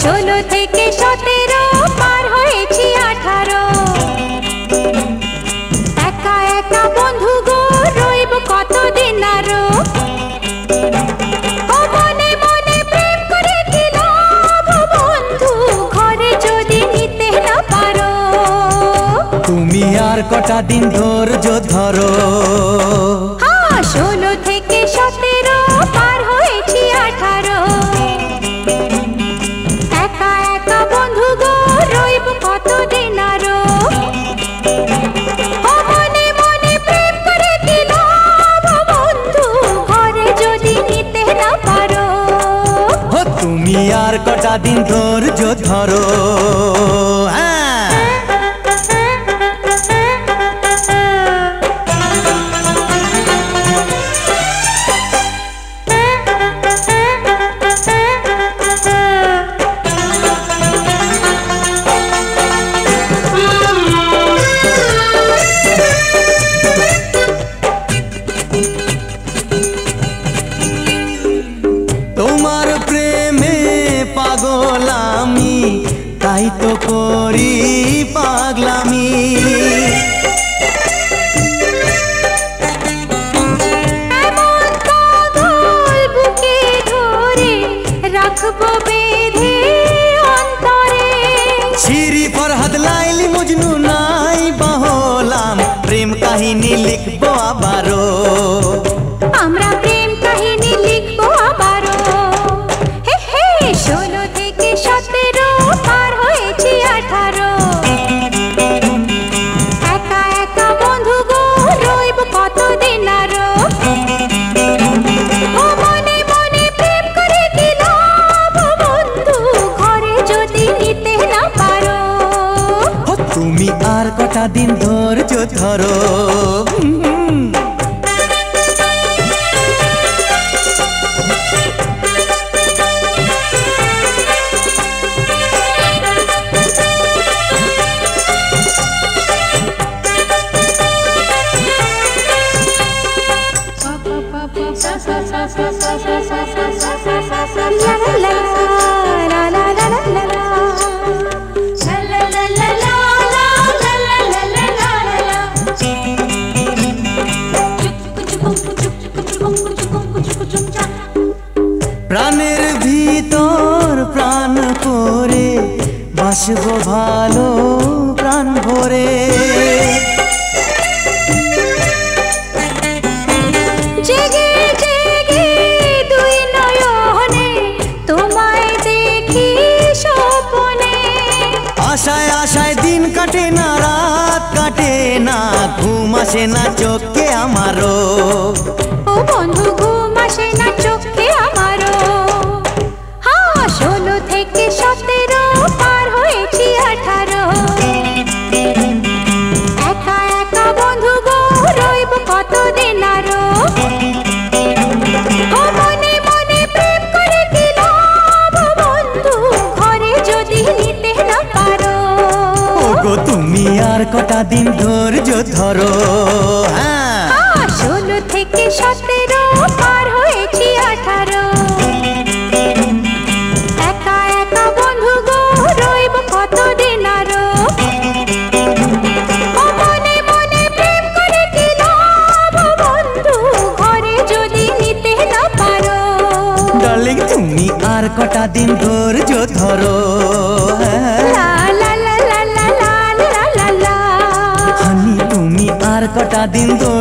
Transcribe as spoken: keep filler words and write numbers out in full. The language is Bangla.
ষোলো থেকে সতেরো পার হয়েছি আঠারো। একা একা বন্ধু গো রইব কতদিন আরো। ও মনে মনে প্রেম করে কি লাভ বন্ধু, ঘরে যদি নিতে না পারো। তুমি আর কটা দিন ধৈর্য ধরো। হ্যাঁ, ষোলো থেকে সতেরো পার হয়েছি আঠারো। একা একা বন্ধু গো রইব কতদিন আরো। ও মনে মনে প্রেম করে কি লাভ বন্ধু, ঘরে যদি নিতে না পারো। ও তুমি আর কটা দিন ধৈর্য ধরো। হ্যাঁ, তোমার প্রেমে পাগল আমি, তাই তো করি পাগলামি। এমন পাগল বুকে ধরে রাখবো বেঁধে অন্তরে। শিরি ফরহাদ লাইলি মজনু নাই বাহলাম, প্রেম কাহিনী লিখবো আবারও। আমরা প্রেম কাহিনী লিখবো আবারও। হে হে, ষোলো থেকে সতেরো পার হয়েছি আঠারো। একা একা বন্ধু গো রইব কতদিন আরো। ও মনে মনে প্রেম করে কি লাভ বন্ধু, ঘরে যদি নিতে না পারো। ও তুমি আর কটা দিন ধৈর্য ধরো। প্রাণের ভিতর প্রাণ করে বাসবো ভালো প্রাণ ভরে। জেগে জেগে দুই নয়নে তোমায় দেখি স্বপ্নে। আশায় আশায় দিন কাটে না, রাত কাটে না, ঘুম আসে না চোখে আমারও। ও বন্ধু ঘুম আসে না চোখে আমারও। হ্যাঁ, ষোলো থেকে সতেরো পার হয়েছি আঠারো। একা একা বন্ধু গো রইব কতদিন আরো। ও মনে মনে প্রেম করে কি লাভ বন্ধু, ঘরে যদি নিতে না পারো। ওগো তুমি আর কটা দিন ধৈর্য ধরো। হ্যাঁ, হ্যাঁ, ষোলো থেকে সতেরো পার হয়েছি আঠারো। একা একা বন্ধু গো রইব কতদিন আরো। ও মনে মনে প্রেম করে কি লাভ বন্ধু, ঘরে যদি নিতে না পারো। ডার্লিং তুমি আর কটা দিন ধৈর্য ধরো। হ্যাঁ, লা লা লা লা লা লা লা লা লা। হানি তুমি আর কটা দিন ধৈর্য